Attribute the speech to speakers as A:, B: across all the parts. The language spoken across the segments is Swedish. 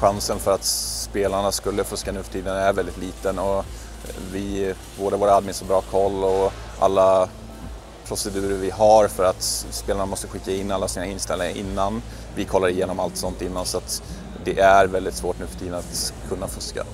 A: chansen för att spelarna skulle fuska nu för tiden är väldigt liten, och både våra admins har bra koll och alla procedurer vi har för att spelarna måste skicka in alla sina inställningar innan. Vi kollar igenom allt sånt innan, så att det är väldigt svårt nu för tiden att kunna fuska.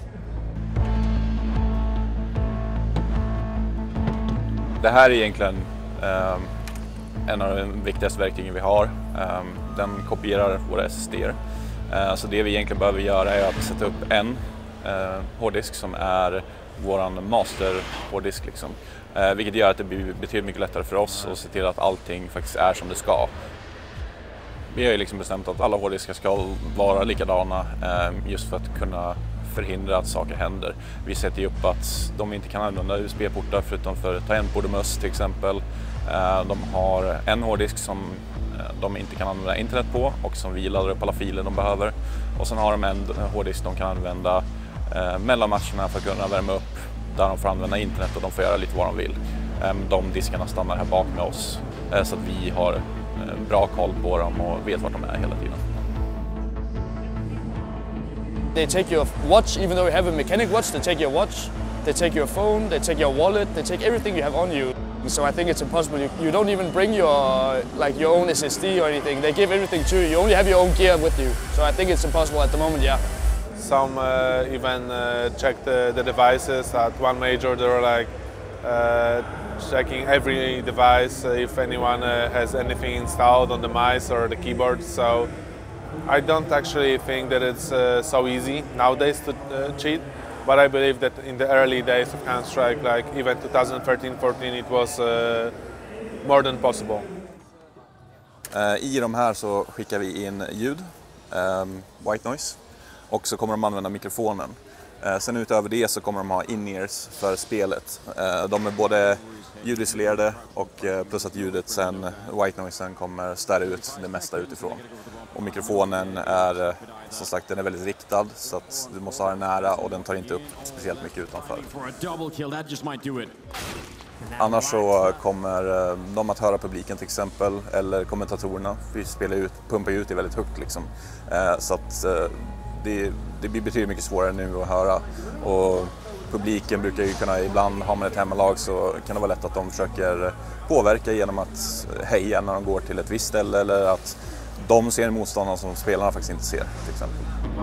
A: Det här är egentligen en av de viktigaste verktygen vi har. Den kopierar våra SSD-er. Så det vi egentligen behöver göra är att sätta upp en hårddisk som är våran master-hårddisk. Liksom. Vilket gör att det blir betydligt mycket lättare för oss att se till att allting faktiskt är som det ska. Vi har ju liksom bestämt att alla hårddiskar ska vara likadana just för att kunna förhindra att saker händer. Vi sätter ju upp att de inte kan använda USB-portar förutom för tangentbord och möss till exempel. De har en hårddisk som de inte kan använda internet på och som vi laddar upp alla filer de behöver. Och sen har de en hårddisk de kan använda mellan matcherna för att kunna värma upp, där de får använda internet och de får göra lite vad de vill. De diskarna stannar här bak med oss så att vi har bra koll på dem och vet vart de är hela tiden.
B: They take your watch, even though you have a mechanic watch, they take your watch, they take your phone, they take your wallet, they take everything you have on you. So I think it's impossible. You don't even bring your own SSD or anything. They give everything to you. You only have your own gear with you. So I think it's impossible at the moment, yeah.
C: Some even check the devices. At one major, they were like checking every device if anyone has anything installed on the mice or the keyboard. So I don't actually think that it's so easy nowadays to cheat. But I believe that in the early days of Counter-Strike, like even 2013-14, it was more than possible.
A: I de här så skickar vi in ljud, white noise, och så kommer de använda mikrofonen. Sen utöver det så kommer de ha in-ears för spelet. De är både ljudisolerade och plus att ljudet sen, white noisen, kommer stärra ut det mesta utifrån. Och mikrofonen är, som sagt, den är väldigt riktad så att du måste ha den nära och den tar inte upp speciellt mycket utanför. Annars så kommer de att höra publiken till exempel, eller kommentatorerna. Vi pumpar ut det väldigt högt liksom. Så att det blir betydligt mycket svårare nu att höra. Och publiken brukar ju kunna, ibland har man ett hemmalag så kan det vara lätt att de försöker påverka genom att heja när de går till ett visst ställe, eller att de ser en motståndare som spelarna faktiskt inte ser till exempel.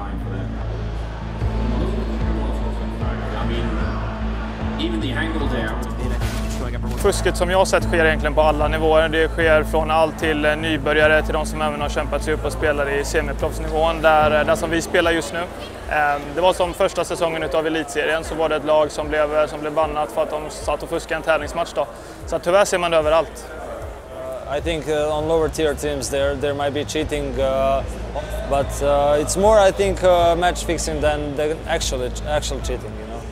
D: Fusket som jag har sett sker egentligen på alla nivåer. Det sker från allt till nybörjare till de som även har kämpat sig upp och spelar i semiproffsnivån där som vi spelar just nu. Det var som första säsongen utav elitserien, så var det ett lag som blev bannat för att de satt och fuskade en tävlingsmatch då. Så tyvärr ser man det överallt.
E: I think on lower tier teams there might be cheating, but it's more I think match fixing than the actual cheating, you know.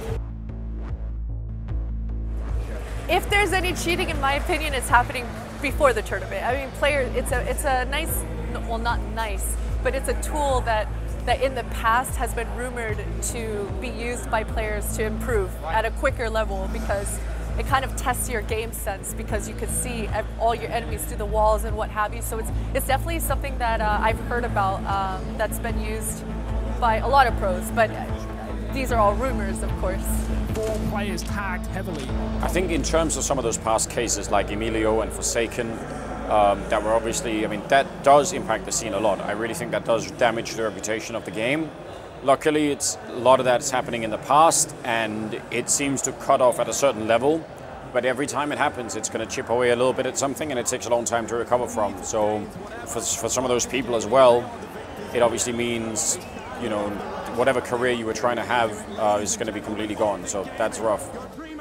F: If there's any cheating, in my opinion, it's happening before the tournament. I mean, it's a nice, well, not nice, but it's a tool that in the past has been rumored to be used by players to improve at a quicker level, because it kind of tests your game sense, because you can see all your enemies through the walls and what have you. So it's definitely something that I've heard about that's been used by a lot of pros, but these are all rumors, of course.
G: 4 players tagged heavily.
H: I think in terms of some of those past cases like Emilio and Forsaken, that were obviously, I mean, that does impact the scene a lot. I really think that does damage the reputation of the game. Luckily, a lot of that is happening in the past, and it seems to cut off at a certain level. But every time it happens, it's going to chip away a little bit at something, and it takes a long time to recover from. So for some of those people as well, it obviously means, you know, whatever career you were trying to have is going to be completely gone. So that's rough.